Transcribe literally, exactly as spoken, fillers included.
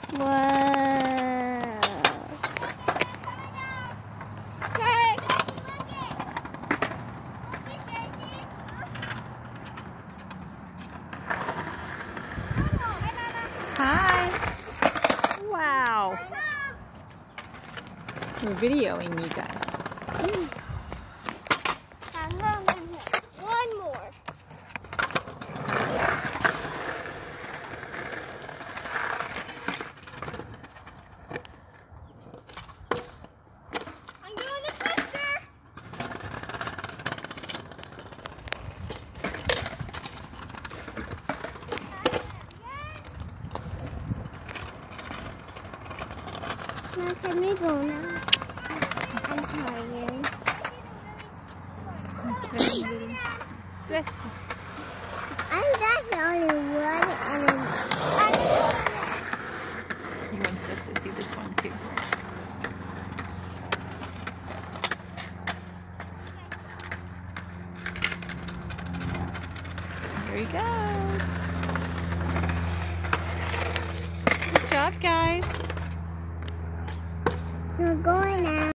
Wow. Hi. Wow. We're videoing you guys. One more. I'm doing the twister. Now can we go now? I'm tired. Bless you. I think that's the only one. And He wants us to see this one too. Here he goes.